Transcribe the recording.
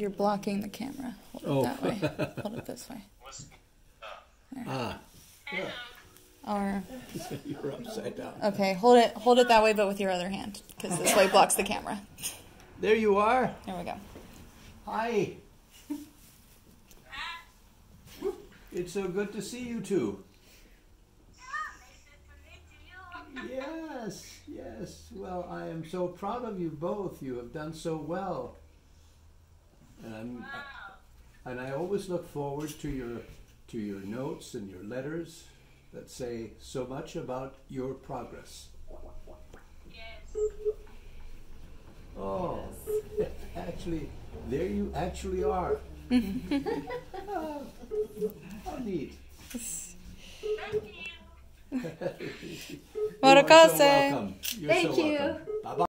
You're blocking the camera. Hold it that way. Hold it this way. There. Ah. Yeah. Or You're upside down. okay, hold it that way, but with your other hand, because this way blocks the camera. There you are. There we go. Hi. It's so good to see you two. Yes, yes. Well, I am so proud of you both. You have done so well. And I always look forward to your notes and your letters that say so much about your progress. Yes. Oh, actually, there you actually are. Oh, how neat. Thank you. You are so Morokase. welcome. You're Thank so you. welcome. Bye-bye.